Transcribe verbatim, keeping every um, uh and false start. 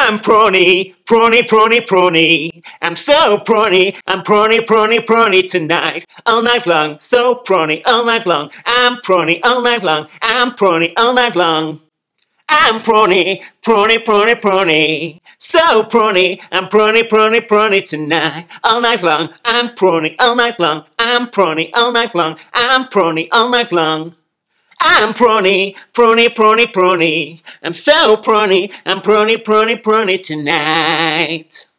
I'm prawny, prawny, prawny, prawny. I'm so prawny, I'm prawny, prawny, prawny tonight. All night long, so prawny, all night long. I'm prawny, all night long. I'm prawny, all night long. I'm prawny, prawny, prawny, prawny. So prawny, I'm prawny, prawny, prawny tonight. All night long, I'm prawny, all night long. I'm prawny, all night long. I'm prawny, all night long. I'm prawny, prawny, prawny, prawny. I'm so prawny, I'm prawny, prawny, prawny tonight.